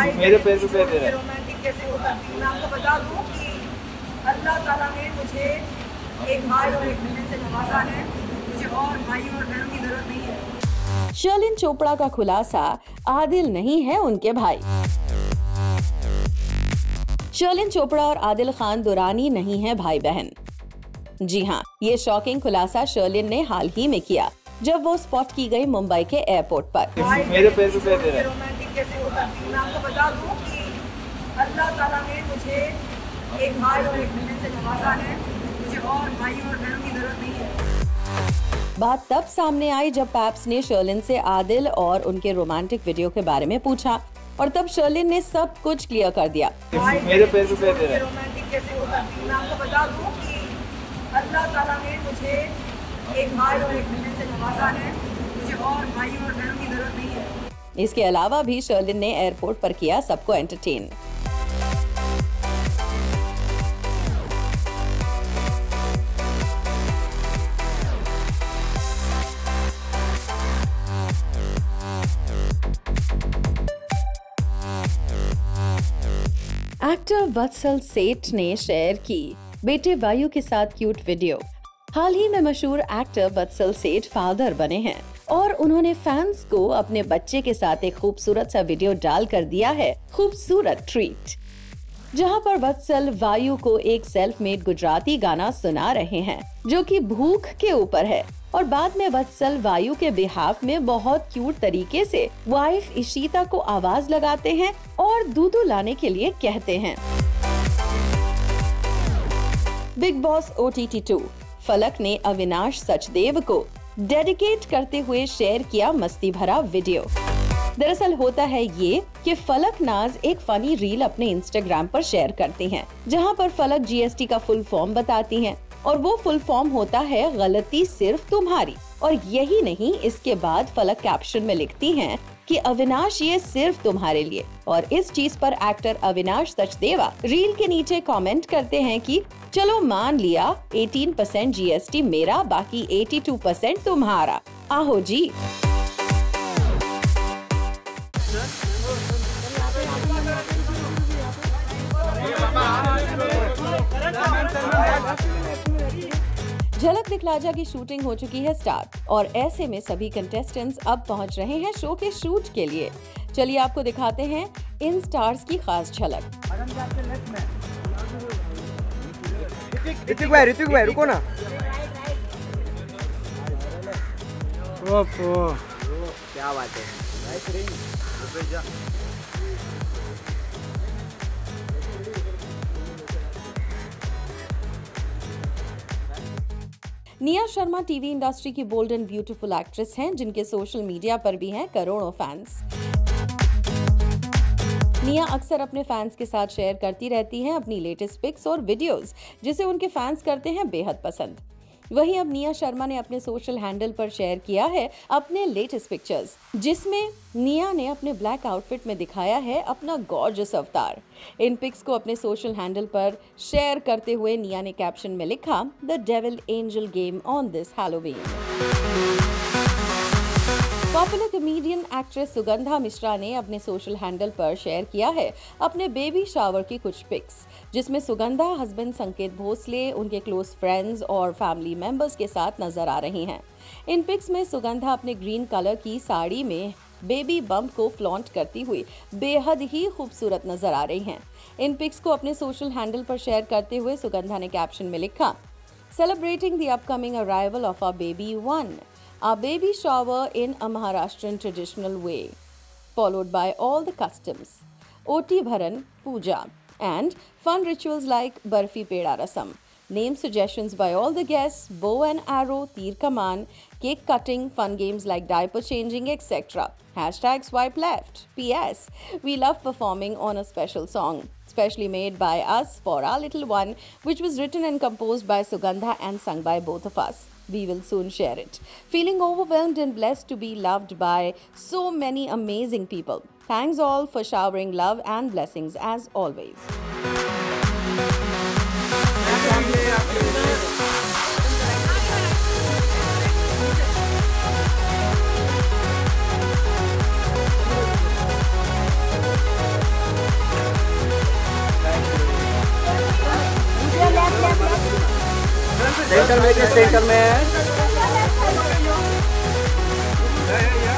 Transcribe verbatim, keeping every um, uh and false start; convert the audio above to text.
मेरे पैसे दे दे रहे। रोमांटिक कैसे हो सकती हूँ। मैं आपको बता दूँ कि अल्लाह ताला ने मुझे एक भाई और एक बहन से नवाजा है। मुझे और भाइयों और बहनों की जरूरत नहीं है। शर्लिन चोपड़ा का खुलासा, आदिल नहीं है उनके भाई। शर्लिन चोपड़ा और आदिल खान दुरानी नहीं है भाई बहन। जी हाँ, ये शॉकिंग खुलासा शर्लिन ने हाल ही में किया जब वो स्पॉट की गई मुंबई के एयरपोर्ट पर। मेरे पैसे दे दे रहे। रोमांटिक कैसे हो सकती हूँ। मैं आपको बता दूँ कि अल्लाह ताला ने मुझे एक भाई और एक बहन से नवाजा है। मुझे और भाइयों और बहनों की जरूरत नहीं है। बात तब सामने आई जब पैप्स ने शर्लिन से आदिल और उनके रोमांटिक वीडियो के बारे में पूछा और तब शर्लिन ने सब कुछ क्लियर कर दिया। मेरे पैसे दे दे रहे। रोमांटिक कैसे हो सकती हूँ। मैं आपको बता दूँ कि अल्लाह ताला ने मुझे एक भाई और एक बहन से नवाजा है। मुझे और भाइयों और बहनों की जरूरत नहीं है। इसके अलावा भी शर्लिन ने एयरपोर्ट पर किया सबको एंटरटेन। एक्टर वत्सल सेठ ने शेयर की बेटे वायु के साथ क्यूट वीडियो। हाल ही में मशहूर एक्टर वत्सल सेठ फादर बने हैं और उन्होंने फैंस को अपने बच्चे के साथ एक खूबसूरत सा वीडियो डाल कर दिया है खूबसूरत ट्रीट, जहां पर वत्सल वायु को एक सेल्फ मेड गुजराती गाना सुना रहे हैं जो कि भूख के ऊपर है और बाद में वत्सल वायु के बिहाफ में बहुत क्यूट तरीके से वाइफ इशिता को आवाज लगाते हैं और दूधू लाने के लिए कहते हैं। Bigg Boss O T T two Falaq ने अविनाश सचदेव को डेडिकेट करते हुए शेयर किया मस्ती भरा वीडियो। दरअसल होता है ये कि फलक नाज एक फनी रील अपने इंस्टाग्राम पर शेयर करती हैं, जहां पर फलक जी एस टी का फुल फॉर्म बताती हैं और वो फुल फॉर्म होता है गलती सिर्फ तुम्हारी। और यही नहीं, इसके बाद फलक कैप्शन में लिखती हैं कि अविनाश ये सिर्फ तुम्हारे लिए। और इस चीज पर एक्टर अविनाश सचदेवा रील के नीचे कमेंट करते हैं कि चलो मान लिया अठारह परसेंट जी एस टी मेरा, बाकी बयासी परसेंट तुम्हारा, आहो जी। झलक दिखलाजा की शूटिंग हो चुकी है स्टार्ट और ऐसे में सभी कंटेस्टेंट्स अब पहुंच रहे हैं शो के शूट के लिए। चलिए आपको दिखाते हैं इन स्टार्स की खास झलक। ऋतिक भाई ऋतिक भाई रुको ना। ओहो क्या बात है। निया शर्मा टीवी इंडस्ट्री की बोल्ड एंड ब्यूटीफुल एक्ट्रेस हैं जिनके सोशल मीडिया पर भी हैं करोड़ों फैंस। निया अक्सर अपने फैंस के साथ शेयर करती रहती हैं अपनी लेटेस्ट पिक्स और वीडियोस, जिसे उनके फैंस करते हैं बेहद पसंद। वहीं अब निया शर्मा ने अपने सोशल हैंडल पर शेयर किया है अपने लेटेस्ट पिक्चर्स, जिसमें निया ने अपने ब्लैक आउटफिट में दिखाया है अपना गॉर्जियस अवतार। इन पिक्स को अपने सोशल हैंडल पर शेयर करते हुए निया ने कैप्शन में लिखा, the devil angel game on this Halloween. Popular comedian actress Sugandha Mishra ने अपने सोशल हैंडल पर शेयर किया है अपने बेबी शावर की कुछ पिक्स, जिसमें सुगंधा हस्बैंड संकेत भोसले, उनके क्लोज फ्रेंड्स और फैमिली मेंबर्स के साथ नजर आ रही हैं। इन पिक्स में सुगंधा अपने ग्रीन कलर की साड़ी में बेबी बम्प को फ्लॉन्ट करती हुई बेहद ही खूबसूरत नजर आ रही हैं। इन पिक्स को अपने सोशल हैंडल पर शेयर करते हुए सुगंधा ने कैप्शन में लिखा, celebrating the upcoming arrival of our baby one, a baby shower in a Maharashtrian traditional way, followed by all the customs, Oti Bharan, Puja, and fun rituals like Barfi Peda Rasam. Name suggestions by all the guests, bow and arrow, tir kaman, cake cutting, fun games like diaper changing, et cetera. Hashtag swipe left. P S. We love performing on a special song, specially made by us for our little one, which was written and composed by Sugandha and sung by both of us. We will soon share it. Feeling overwhelmed and blessed to be loved by so many amazing people. Thanks all for showering love and blessings as always. Centre में centre में